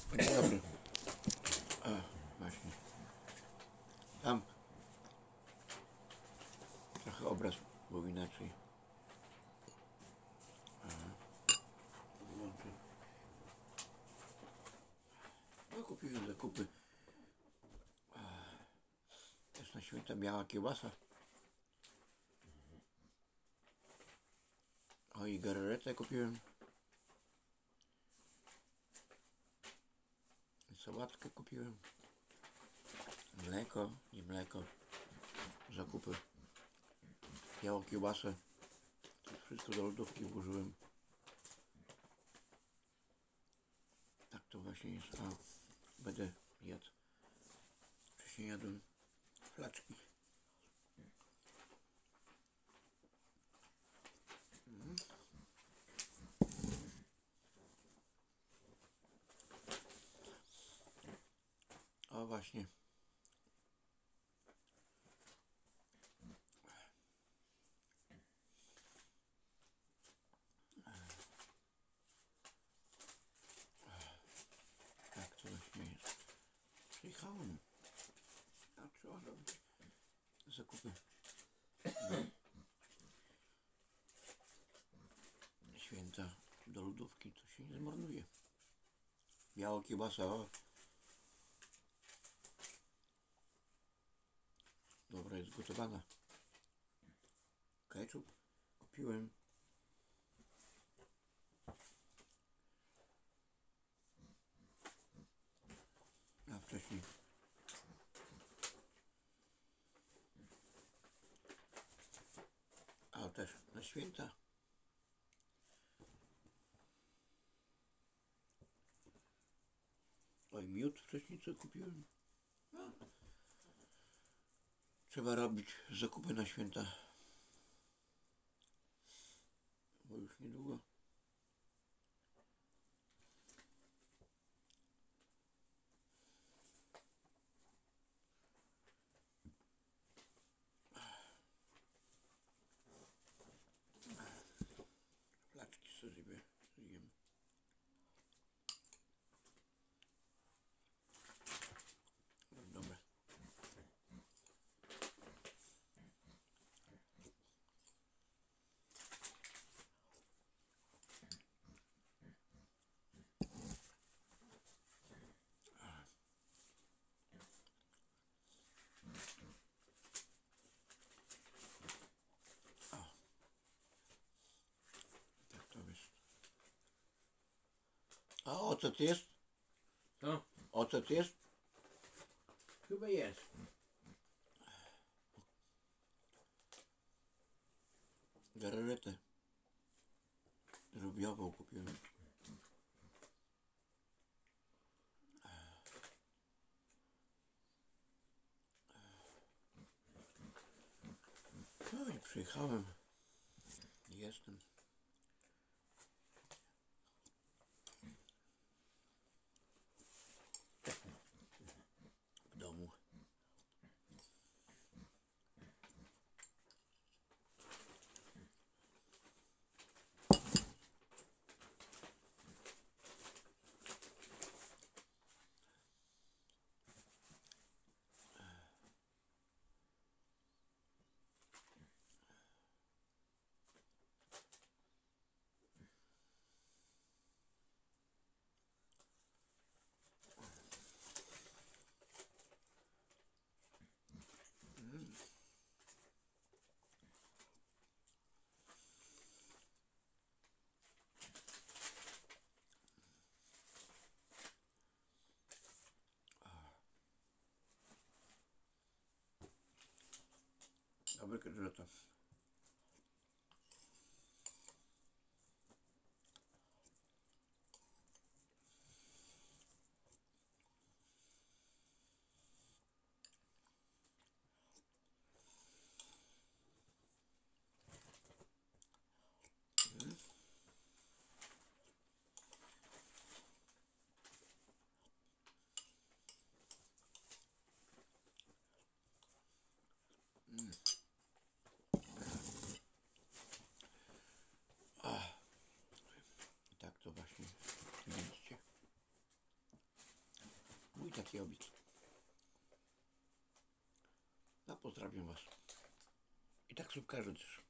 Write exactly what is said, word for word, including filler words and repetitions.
Dzień dobry. A, właśnie. Tam trochę obraz był inaczej. Włączę. No, kupiłem zakupy. Jest na święta biała kiełbasa. O, i galaretę kupiłem. Sałatkę kupiłem. Mleko i mleko. Zakupy. Białą kiełbasę. To wszystko do lodówki włożyłem. Tak to właśnie jest. A, będę jadł. Wcześniej jadłem flaczki. Mhm. O, właśnie. Tak to właśnie jest. Przyjechałem. A trzeba robić zakupy. Święta do lodówki to się nie zmarnuje. Biała kiełbasa, o. Dobra, jest gotowana. Ketchup kupiłem. A wcześniej a też na święta oj, miód wcześniej co kupiłem. No. Trzeba robić zakupy na święta, bo już niedługo. Flaczki sobie zjem. Dobre. A ocet jest? Co? Ocet jest? Chyba jest. Galaretę drobiową kupiłem. No i przyjechałem. Jestem. W domu. Dobry kadżeta. taki obiad. A pozdrawiam Was. I tak subkarzy też.